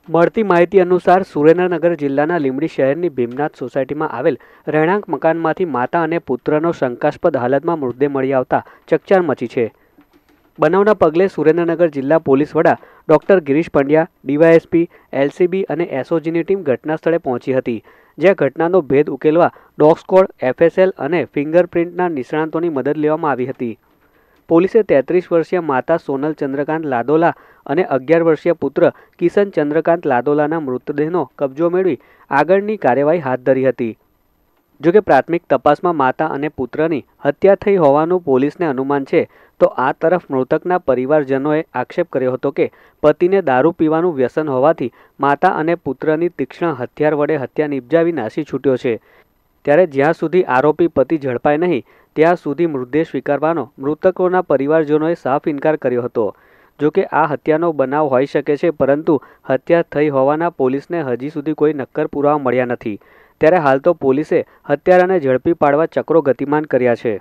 મળતી માહિતી અનુસાર સુરેન્દ્રનગર જિલ્લાના લીંબડી શહેરની ભીમનાથ સોસાયટીમાં આવેલ રહેણાંક મકાનમાંથી માતા અને પુત્રનો શંકાસ્પદ હાલતમાં મૃતદેહ મળી આવતા ચકચાર મચી છે. બનાવના પગલે સુરેન્દ્રનગર જિલ્લા પોલીસ વડા doctor Girish Pandya, DYSP, LCB અને એસઓજીની ટીમ ઘટના સ્થળે પહોંચી હતી, જ્યાં ઘટનાનો ભેદ ઉકેલવા ડોગ સ્ક્વોડ, એફએસએલ અને ફિંગરપ્રિન્ટના નિષ્ણાંતોની મદદ લેવામાં આવી હતી. પોલીસે 33 વર્ષીય માતા સોનલ ચંદ્રકાંત લાદોલા અને 11 વર્ષીય પુત્ર કિશન ચંદ્રકાંત લાદોલાના મૃતદેહનો કબજો મેળવી આગળની કાર્યવાહી હાથ ધરી હતી. જોકે પ્રાથમિક તપાસમાં માતા અને પુત્રની હત્યા થઈ હોવાનું પોલીસને અનુમાન છે, તો આ તરફ મૃતકના પરિવારજનોએ આક્ષેપ કર્યો હતો કે પતિને દારૂ પીવાનું વ્યસન હોવાથી માતા અને પુત્રની તીક્ષ્ણ હથિયાર વડે હત્યા નિપજાવી નાસી છૂટ્યો છે. ત્યારે જ્યાં સુધી આરોપી પતિ ઝડપાય નહીં ત્યાં સુધી મૃતદેહ સ્વીકારવાનો મૃતકોના પરિવારજનોએ સાફ ઇનકાર કર્યો હતો. જોકે આ હત્યાનો બનાવ હોઈ શકે છે, પરંતુ હત્યા થઈ હોવાના પોલીસને હજી સુધી કોઈ નક્કર પુરાવા મળ્યા નથી. ત્યારે હાલ તો પોલીસે હત્યારાને ઝડપી પાડવા ચક્રો ગતિમાન કર્યા છે.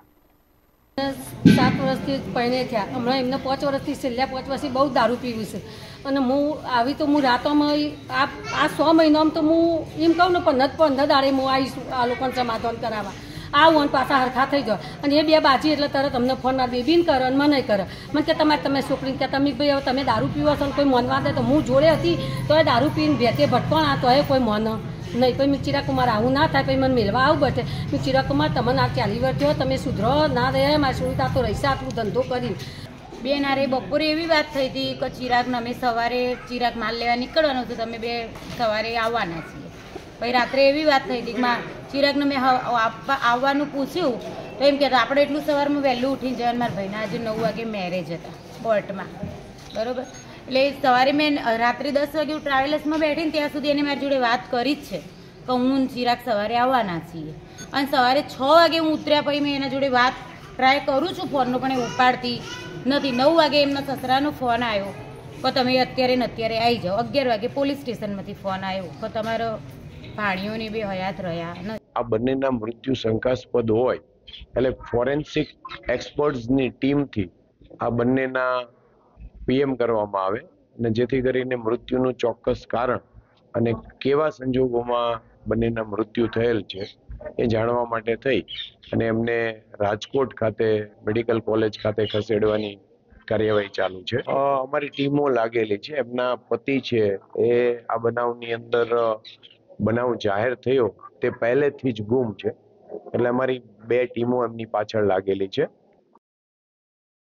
7 વર્ષથી પહેણે થયા, હમણાં એમને 5 વર્ષથી છેલ્લા 5 વર્ષથી બહુ દારૂ પીવું છે. અને હું રાતોમાં આ 6 મહિનામાં તો હું એમ કહું ને 15 દાડે હું આવીશું આ લોકોને સમાધાન કરાવવા. આવું અને પાછા હરખા થઈ જાય. અને એ બે બાજી એટલે તરત અમને ફોન ના બેબીને કરે અને મને કરે. મને કે તમે છોકરીને કે તમે ભાઈ હવે તમે દારૂ પીવો છો ને કોઈ મનવા દે તો હું જોડે હતી તો એ દારૂ પીને ભેકે ભટકોણા તો એ કોઈ મન નહીં. પછી મેં ચિરાકુમાર આવું ના થાય, પછી મને મેળવા આવું બટે. મેં ચિરાકુમાર તમને આ 40 વર્ષ થયો, તમે સુધરો ના રહે, મારી સુવિધા તો રહેશે આટલું ધંધો કરી. બેન અરે બપોરે એવી વાત થઈ હતી કે ચિરાગને અમે સવારે ચિરાગ માલ લેવા નીકળવાનું હતું, તમે બે સવારે આવવાના છીએ. પછી રાત્રે એવી વાત થઈ હતી કે ચિરાગને મેં આવવાનું પૂછ્યું તો એમ કહેતા આપણે એટલું સવારમાં વહેલું ઉઠીને જવાનું. મારા ભાઈના આજે 9 વાગે મેરેજ હતા કોર્ટમાં, બરાબર. એટલે સવારે મેં રાત્રે 10 વાગે હું ટ્રાવેલ્સમાં બેઠીને ત્યાં સુધી એને મારી જોડે વાત કરી જ છે કે હું ચિરાગ સવારે આવવાના છીએ. અને સવારે 6 વાગે હું ઉતર્યા પછી મેં એના જોડે વાત ટ્રાય કરું છું ફોનનો, પણ એ ઉપાડતી નથી. 9 વાગે એમના સસરાનો ફોન આવ્યો કે તમે અત્યારે ને અત્યારે આવી જાઓ. 11 વાગે પોલીસ સ્ટેશનમાંથી ફોન આવ્યો કે તમારો ભાણીઓને બે હયાત રહ્યા. આ બંનેના મૃત્યુ શંકાસ્પદ હોય એટલે ફોરેન્સિક એક્સપર્ટ્સની ટીમથી આ બંનેના પીએમ કરવામાં આવે અને જેથી કરીને મૃત્યુનું ચોક્કસ કારણ અને કેવા સંજોગોમાં બંનેના મૃત્યુ થયેલ છે એ જાણવા માટે થઈ અને એમને રાજકોટ ખાતે મેડિકલ કોલેજ ખાતે ખસેડવાની કાર્યવાહી ચાલુ છે. અમારી ટીમો લાગેલી છે. એમના પતિ છે એ આ બનાવની અંદર બનાવ જાહેર થયો તે પહેલેથી જ ગુમ છે, એટલે અમારી 2 ટીમો એમની પાછળ લાગેલી છે.